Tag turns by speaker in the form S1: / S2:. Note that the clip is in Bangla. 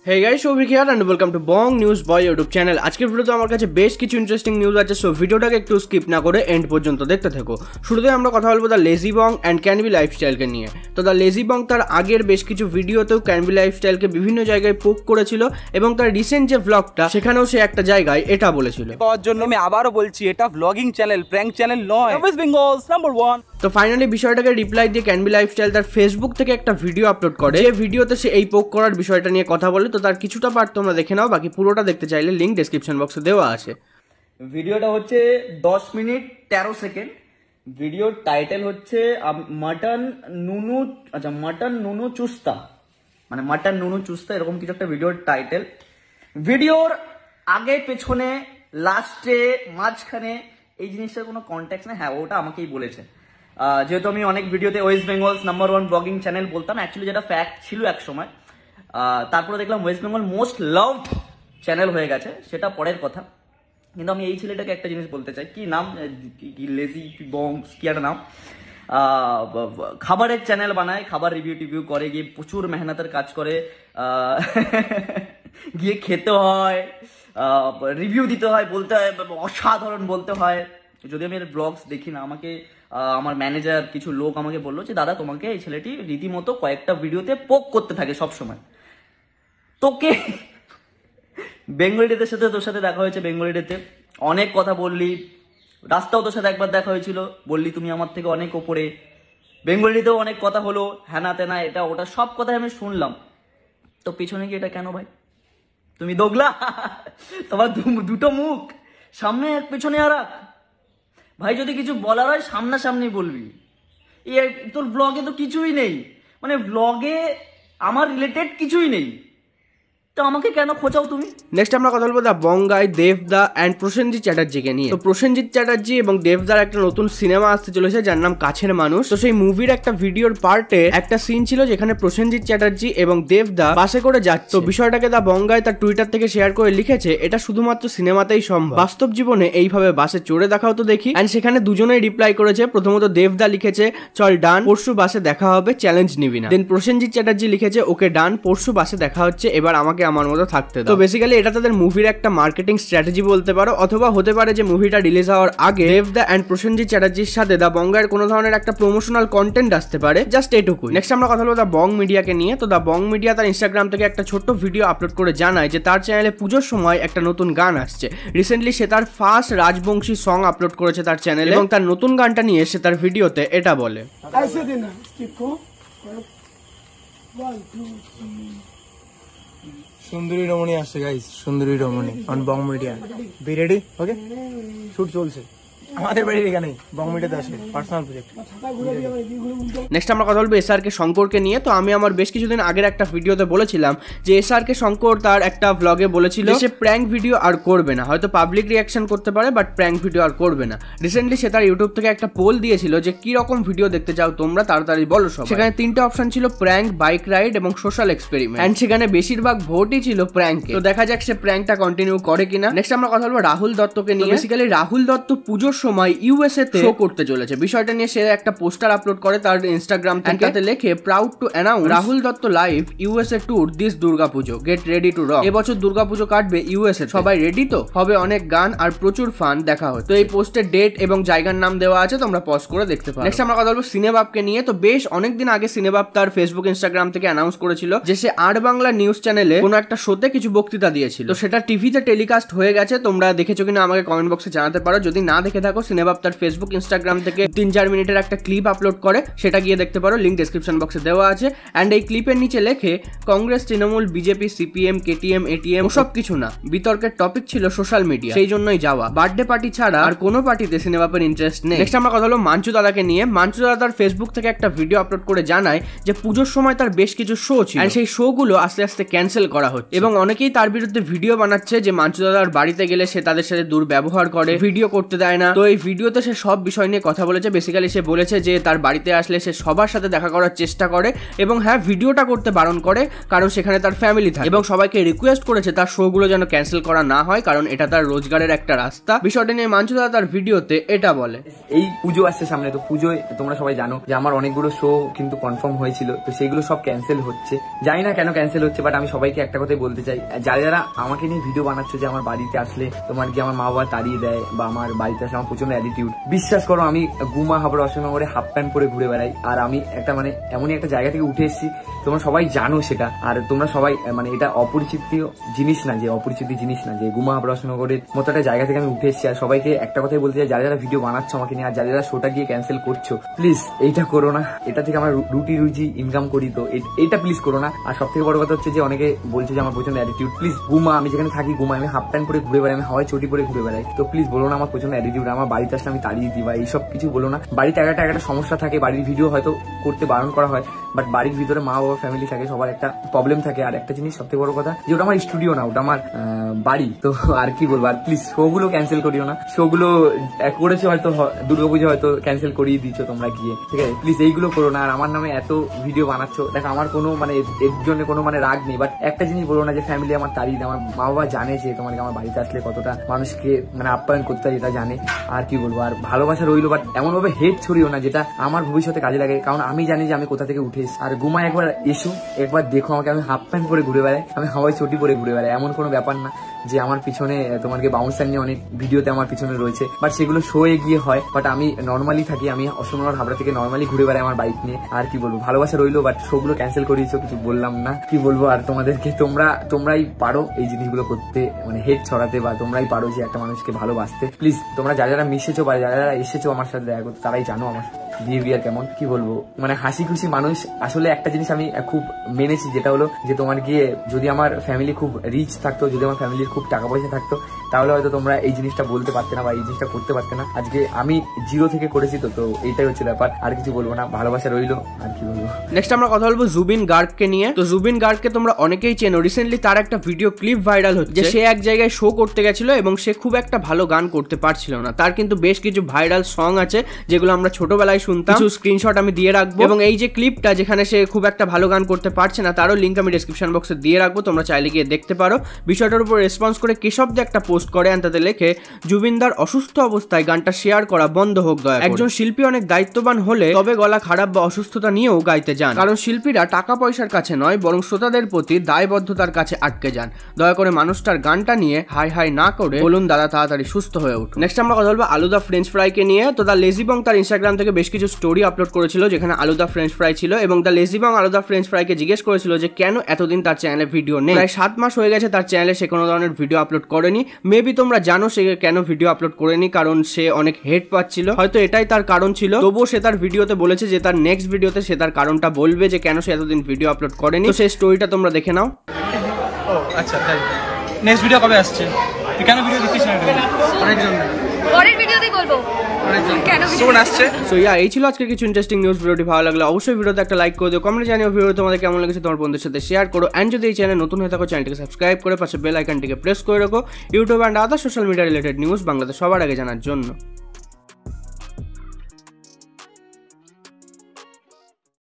S1: Hey guys, Shobhik here and welcome to Bong News Boy YouTube channel. আজকের ভিডিওতে আমার কাছে বেশ কিছু ইন্টারেস্টিং নিউজ আছে, সো ভিডিওটাকে একটু স্কিপ না করে এন্ড পর্যন্ত দেখতে থাকো। শুরুতে আমরা কথা বলবো দ্য লেজি বং অ্যান্ড ক্যানবি লাইফস্টাইলকে নিয়ে। তো দ্য লেজি বং তার আগের বেশ কিছু ভিডিওতেও ক্যানবি লাইফস্টাইলকে বিভিন্ন জায়গায় পোক করেছিল এবং তার রিসেন্ট যে ভ্লগটা সেখানেও সে একটা জায়গায় এটা বলেছিল।
S2: পাওয়ার জন্য আমি আবারও বলছি, এটা ভ্লগিং চ্যানেল, প্র্যাঙ্ক চ্যানেল নয়। West Bengal's number 1।
S1: তো ফাইনালি বিষয়টাকে রিপ্লাই দিয়ে ক্যানবি লাইফস্টাইল তার ফেসবুক থেকে একটা ভিডিও আপলোড করে, যে ভিডিওতে সে এই পোক করার বিষয়টা নিয়ে কথা বলে। তো তার কিছুটা পার্ট তোমরা দেখে নাও, বাকি পুরোটা দেখতে চাইলে লিংক ডেসক্রিপশন বক্সে দেওয়া আছে।
S3: ভিডিওটা হচ্ছে 10 মিনিট 13 সেকেন্ড। ভিডিওর টাইটেল হচ্ছে মাটন নুনু চুস্তা, মানে মাটন নুনু চুস্তা, এরকম কিছু একটা ভিডিওর টাইটেল। ভিডিওর আগে পেছনে লাস্টে মাঝখানে এই জিনিসটার কোনো কন্ট্যাক্ট না। হ্যাঁ, ওটা আমাকেই বলেছে। যেহেতু আমি অনেক ভিডিওতে West Bengal's number 1 blogging channel বলতাম, অ্যাকচুয়ালি যেটা ফ্যাক্ট ছিল এক সময়, তারপরে দেখলাম West Bengal most loved channel হয়ে গেছে, সেটা পরের কথা। কিন্তু আমি এই ছেলেটাকে একটা জিনিস বলতে চাই, কি নাম, লেজি বংস কি একটা নাম, খাবারের চ্যানেল বানায়, খাবার রিভিউ টিভিউ করে, গিয়ে প্রচুর মেহনতের কাজ করে, গিয়ে খেতে হয়, রিভিউ দিতে হয়, বলতে হয় অসাধারণ বলতে হয়। যদি আমি এর ব্লগস দেখি না, আমাকে আমার ম্যানেজার কিছু লোক আমাকে বললো যে দাদা তোমাকে এই ছেলেটি রীতিমতো কয়েকটা ভিডিওতে পোক করতে থাকে সবসময়। তোকে বেঙ্গলি ডেতে সাথে তোর সাথে দেখা হয়েছে, বেঙ্গলি ডেতে অনেক কথা বললি, রাস্তাও তোর সাথে একবার দেখা হয়েছিল, বললি তুমি আমার থেকে অনেক ওপরে। বেঙ্গলিতেও অনেক কথা হলো, হ্যানা তেনা এটা ওটা সব কথাই আমি শুনলাম। তো পিছনে কি এটা কেন ভাই? তুমি দোগলা, তোমার দুটো মুখ, সামনে এক পেছনে আর এক। ভাই যদি কিছু বলার হয় সামনাসামনি বলবি। তোর ব্লগে তো কিছুই নেই, মানে ব্লগে আমার রিলেটেড কিছুই নেই, তো আমাকে কেন খোঁচাও তুমি?
S1: নেক্সট আমরা কথা বলবো দা বঙ্গাই, দেবদা অ্যান্ড প্রসেনজিৎ চ্যাটার্জিকে নিয়ে। তো প্রসেনজিৎ চ্যাটার্জি এবং দেবদার একটা নতুন সিনেমা আসতে চলেছে যার নাম কাছের মানুষ। তো সেই মুভির একটা ভিডিওর পার্টে একটা সিন ছিল যেখানে প্রসেনজিৎ চ্যাটার্জি এবং দেবদা বাসে করে যাচ্ছে। তো বিষয়টাকে দা বঙ্গাই তার টুইটার থেকে শেয়ার করে লিখেছে, এটা শুধুমাত্র সিনেমাতেই সম্ভব, বাস্তব জীবনে এইভাবে বাসে চড়ে দেখাও তো দেখি। অ্যান্ড সেখানে দুজনেই রিপ্লাই করেছে। প্রথমত দেবদা লিখেছে চল ডান, পরশু বাসে দেখা হবে, চ্যালেঞ্জ নিবি না। দেন প্রসেনজিৎ চ্যাটার্জি লিখেছে ওকে ডান, পরশু বাসে দেখা হচ্ছে, এবার আমাকে আমার মতো থাকতে দাও। তো বেসিক্যালি এটা তাদের মুভির একটা মার্কেটিং স্ট্র্যাটেজি বলতে পারো, অথবা হতে পারে যে মুভিটা রিলিজ হওয়ার আগে দেবদা অ্যান্ড প্রসেনজিৎ চ্যাটার্জির সাথে দা বঙ্গাইয়ের কোনো ধরনের একটা প্রমোশনাল কন্টেন্ট আসতে পারে, জাস্ট এটুকুই। নেক্সট আমরা কথা বলবো দা বং মিডিয়াকে নিয়ে। তো দা বং মিডিয়া তার ইনস্টাগ্রাম থেকে একটা ছোট্ট ভিডিও আপলোড করে জানায় যে তার চ্যানেলে পুজোর সময় একটা নতুন গান আসছে। রিসেন্টলি সে তার ফার্স্ট রাজবংশী সং আপলোড করেছে তার চ্যানেলে, এবং তার নতুন গানটা নিয়ে সে তার ভিডিওতে এটা বলে,
S4: সুন্দরী রমণী আসছে গাইস, সুন্দরী রমণী on Bong media. Be ready? Okay, shoot চলছে আমাদের বাড়ির এখানে বং মিডিয়াতে আসে, পার্সোনাল প্রজেক্ট।
S1: নেক্সট আমরা কথা বলবো এসআরকে শঙ্করকে নিয়ে। তো আমি আমার বেশ কিছুদিন আগের একটা ভিডিওতে বলেছিলাম যে এসআরকে শঙ্কর তার একটা ভ্লগে বলেছিল সে প্র্যাঙ্ক ভিডিও আর করবে না, হয়তো পাবলিক রিয়াকশন করতে পারে বাট প্র্যাঙ্ক ভিডিও আর করবে না। রিসেন্টলি সে তার ইউটিউব থেকে একটা পোল দিয়েছিল যে কি রকম ভিডিও দেখতে চাও তোমরা, তাড়াতাড়ি বলো সব। সেখানে 3টে অপশন ছিল, প্র্যাঙ্ক, বাইক রাইড এবং সোশ্যাল এক্সপেরিমেন্ট, এন্ড সেখানে বেশিরভাগ ভোটই ছিল প্র্যাঙ্কে। তো দেখা যাক সে প্র্যাঙ্কটা কন্টিনিউ করে কিনা। নেক্সট আমরা কথা বলবো রাহুল দত্তকে নিয়ে। বেসিক্যালি রাহুল দত্ত পুজোর সময় ইউএসএ তে শো করতে চলেছে। বিষয়টা নিয়ে সে একটা পোস্টার আপলোড করে তার ইনস্টাগ্রাম থেকে, তাতে লেখে proud to announce Rahul Dutta live USA tour this Durgapuja, get ready to rock. এবছর দুর্গাপুজো কাটবে ইউএসএ, সবাই রেডি তো? হবে অনেক গান আর প্রচুর ফান, দেখা হয়। তো এই পোস্টের ডেট এবং জায়গার নাম দেওয়া আছে, তোমরা পজ করে দেখতে পারো। নেক্সট আমরা কথা বলবো সিনেবাবকে নিয়ে। তো বেশ অনেকদিন আগে সিনেবাব তার ফেসবুক ইনস্টাগ্রাম থেকে অ্যানাউন্স করেছিল যে সে আর বাংলা নিউজ চ্যানেলে কোনো একটা শোতে কিছু বক্তৃতা দিয়েছিল। তো সেটা টিভিতে টেলিকাস্ট হয়ে গেছে, তোমরা দেখেছো কিনা আমাকে কমেন্ট বক্সে জানাতে পারো। যদি না দেখে থাকো, সিনেবাব তার ফেসবুক ইনস্টাগ্রাম থেকে 3-4 মিনিটের একটা ক্লিপ আপলোড করে, সেটা গিয়ে দেখতে পারো, লিংক ডেসক্রিপশন বক্সে দেওয়া আছে। অ্যান্ড এই ক্লিপের নিচে লেখে Congress, Trinamool, BJP, CPM, KTM, ATM, ওসব কিছু না, বিতর্কের টপিক ছিল সোশ্যাল মিডিয়া, সেই জন্যই যাওয়া। বার্থডে পার্টি ছাড়া আর কোনো পার্টিতে সিনেবাবের ইন্টারেস্ট নেই। নেক্সট আমরা কথা হলো মাঞ্চু দাদাকে নিয়ে। মাঞ্চু দাদা তার ফেসবুক থেকে একটা ভিডিও আপলোড করে জানায় যে পুজোর সময় তার বেশ কিছু শো ছিল, আর সেই শো গুলো আস্তে আস্তে ক্যান্সেল করা হচ্ছে, এবং অনেকেই তার বিরুদ্ধে ভিডিও বানাচ্ছে যে মাঞ্চু দাদার বাড়িতে গেলে সে তাদের সাথে দুর্ব্যবহার করে, ভিডিও করতে দেয় না। তো তো এই ভিডিওতে সে সব বিষয় নিয়ে কথা বলেছে। বেসিক্যালি সে বলেছে যে তার বাড়িতে আসলে সে সবার সাথে দেখা করার চেষ্টা করে এবং হ্যাঁ ভিডিওটা করতে বারণ করে কারণ সেখানে তার ফ্যামিলি থাকে, এবং সবাইকে রিকোয়েস্ট করেছে তার শোগুলো যেন ক্যান্সেল করা না হয় কারণ এটা তার রোজগারের একটা রাস্তা। বিষয়টা নিয়ে মাঞ্চু দাদা তার ভিডিওতে এটা বলে।
S5: এই পুজো আসছে সামনে, তো পুজোয় তোমরা সবাই জানো যে আমার অনেকগুলো শো কিন্তু কনফার্ম হয়েছিল, তো সেইগুলো সব ক্যান্সেল হচ্ছে। জানি না কেন ক্যান্সেল হচ্ছে, বাট আমি সবাইকে একটা কথাই বলতে চাই, যারা যারা আমাকে নিয়ে ভিডিও বানাচ্ছ যে আমার বাড়িতে আসলে তোমার কি আমার মা বাবা তাড়িয়ে দেয় বা আমার বাড়িতে আসলে আমার প্রচন্ড অ্যাটিটিউড, বিশ্বাস করো আমি গুমা হাবড়া অশোকনগরে হাফ প্যান্ট পরে ঘুরে বেড়াই। আর আমি একটা মানে এমনই একটা জায়গা থেকে উঠে এসেছি, তোমরা সবাই জানো সেটা। আর তোমরা সবাই মানে এটা অপরিচিত জিনিস না, যে গুমা হাবড়া অশোকনগরের মতো একটা জায়গা থেকে আমি উঠে এসেছি। আর সবাইকে একটা কথাই বলতে চাই, যারা যারা ভিডিও বানাচ্ছ আমাকে নিয়ে আর যারা যারা শোটা গিয়ে ক্যান্সেল করছো, প্লিজ এইটা করো না। এটা থেকে আমরা রুজি ইনকাম করি, তো এটা প্লিজ করো না। আর সব থেকে বড় কথা হচ্ছে যে অনেকে বলছে যে আমার প্রচন্ড অ্যাটিটিউড, প্লিজ গুমা, আমি যেখানে থাকি গুমা, আমি হাফ প্যান্ট পরে ঘুরে বেড়াই, আমি হাওয়ায় চটি পরে ঘুরে বেড়াই, তো প্লিজ বলো না আমার প্রচন্ড অ্যাটিটিউড, আমার বাড়িতে আসলে আমি তাড়িয়ে দিই বা এইসব কিছু বলো না। বাড়িতে একটা সমস্যা থাকে, বাড়ির ভিডিও হয়তো করতে বারণ করা হয়, বাট বাড়ির ভিতরে মা বাবা ফ্যামিলি থাকে, সবার একটা প্রবলেম থাকে। আর একটা জিনিস সব থেকে বড় কথা যে ওটা আমার স্টুডিও না, ওটা আমার বাড়ি, তো আর কি বলবো। আর প্লিজ শোগুলো ক্যান্সেল করিও না, শোগুলো করেছে হয়তো দুর্গাপুজো হয়তো ক্যান্সেল করিয়ে দিচ্ছ তোমরা গিয়ে, ঠিক আছে, প্লিজ এইগুলো করো না। আর আমার নামে এত ভিডিও বানাচ্ছ, দেখো আমার কোনো মানে এর জন্য কোনো মানে রাগ নেই, বাট একটা জিনিস বলো না যে ফ্যামিলি আমার তাড়িয়ে দেয়। আমার মা বাবা জানে যে তোমাকে আমার বাড়িতে আসলে কতটা মানুষকে মানে আপ্যায়ন করতে হয়, এটা জানে। আর কি বলবো, আর ভালোবাসা রইলো, বাট এমন ভাবে হেট ছড়িও না যেটা আমার ভবিষ্যতে কাজে লাগে, কারণ আমি জানি যে আমি কোথা থেকে উঠে এসেছি। আর গুমায় একবার এসো, একবার দেখো আমাকে, আমি হাফ প্যান্ট পরে ঘুরে বেড়াই, আমি হাওয়ায় চটি পরে ঘুরে বেড়াই, এমন কোনো ব্যাপার না যে আমার পিছনে তোমাকে বাউন্সার নিয়ে অনেক ভিডিওতে আমার পিছনে রয়েছে, বাট সেগুলো শো এ গিয়ে হয়, বাট আমি নর্মালি থাকি, আমি অশোকনগর হাবড়া থেকে নর্মালি ঘুরে বেড়াই আমার বাইক নিয়ে। আর কি বলবো, ভালোবাসা রইলো, বাট শোগুলো ক্যান্সেল করিয়েছো, কিছু বললাম না, কি বলবো। আর তোমাদেরকে তোমরাই পারো এই জিনিসগুলো করতে, মানে হেড ছড়াতে, বা তোমরাই পারো যে একটা মানুষকে ভালোবাসতে। প্লিজ তোমরা যারা যারা মিশেছো বা যারা যারা এসেছো আমার সাথে দেখা করতে, তারাই জানো আমার বিহেভিয়ার কেমন। কি বলবো, মানে হাসি খুশি মানুষ। আসলে একটা জিনিস আমি খুব মেনেছি, যেটা হলো যে তোমার গিয়ে যদি আমার ফ্যামিলি খুব রিচ থাকতো, যদি আমার ফ্যামিলির খুব টাকা পয়সা থাকতো, তাহলে হয়তো তোমরা এই জিনিসটা বলতে পারতে না বা এই জিনিসটা করতে পারতে না। আজকে আমি জিরো থেকে করেছি, তো এইটাই হচ্ছে ব্যাপার, আর কিছু বলবো না, ভালোবাসা রইলো, আর কি বলবো।
S1: নেক্সট আমরা কথা বলবো জুবিন গার্গকে নিয়ে। তো জুবিন গার্গকে তোমরা অনেকেই চেনো, রিসেন্টলি তার একটা ভিডিও ক্লিপ ভাইরাল হচ্ছে যে সে এক জায়গায় শো করতে গেছিল এবং সে খুব একটা ভালো গান করতে পারছিল না। তার কিন্তু বেশ কিছু ভাইরাল সং আছে যেগুলো আমরা ছোটবেলায় শুনতাম, কিছু স্ক্রিনশট আমি দিয়ে রাখবো, এবং এই যে ক্লিপটা যেখানে সে খুব একটা ভালো গান করতে পারছে না তারও লিঙ্ক আমি ডেসক্রিপশন বক্সে দিয়ে রাখবো, তোমরা চাইলে গিয়ে দেখতে পারো। বিষয়টার উপর রেসপন্স করে কেশবদা একটা পোস্ট করে, তাতে লেখে জুবিনদার অসুস্থ অবস্থায় গানটা শেয়ার করা বন্ধ হোক দয়া করে। একজন শিল্পী অনেক দায়িত্ববান হলে তবে গলা খারাপ বা অসুস্থতা নিয়েও গাইতে যান, কারণ শিল্পীরা টাকা পয়সার কাছে নয় বরং শ্রোতাদের প্রতি দায়বদ্ধতার কাছে আটকে যান। দয়া করে মানুষটার গানটা নিয়ে হাই হাই না করে বলুন দাদা তাড়াতাড়ি সুস্থ হয়ে উঠুন। নেক্সট আমরা কথা বলবো আলুদা ফ্রেঞ্চ ফ্রাইকে নিয়ে। তো দ্য লেজিবং তার ইনস্টাগ্রাম থেকে বেশ কিছু স্টোরি আপলোড করেছিল যেখানে আলুদা ফ্রেঞ্চ ফ্রাই ছিল, এবং দ্য লেজিবং আলুদা ফ্রেঞ্চ ফ্রাইকে জিজ্ঞেস করেছিল যে কেন এতদিন তার চ্যানেলে ভিডিও নেই। প্রায় 7 মাস হয়ে গেছে তার চ্যানেলে সে কোনো ধরনের ভিডিও আপলোড করেনি। মেবি তোমরা জানো সে কেন ভিডিও আপলোড করেনি, কারণ সে অনেক হেট পাচ্ছিল, হয়তো এটাই তার কারণ ছিল। তবুও সে তার ভিডিওতে বলেছে যে তার নেক্সট ভিডিওতে সে তার কারণটা বলবে যে কেন সে এতদিন ভিডিও আপলোড করেনি। তো সেই স্টোরিটা তোমরা দেখে নাও।
S4: ও আচ্ছা, তাই নেক্সট ভিডিও কবে আসছে? তুই কেন ভিডিও দিচ্ছিস না? অনেকজন
S6: পরের ভিডিওতেই বলবো কেন
S4: সুন আসছে।
S1: সো এই ছিল আজকে কিছু ইন্টারেস্টিং নিউজ। ভিডিওটি ভালো লাগলে অবশ্যই ভিডিওতে একটা লাইক করে দিও, কমেন্টে জানিও ভিডিও তোমাদের কেমন লেগেছে, তোমার বন্ধুদের সাথে শেয়ার করো, এন্ড যদি এই চ্যানেল নতুন হয়ে থাকো চ্যানেলটিকে সাবস্ক্রাইব করে পাশে বেল আইকনটিকে প্রেস করে রাখো YouTube and other social media related news Bangladesh সবার আগে জানার জন্য।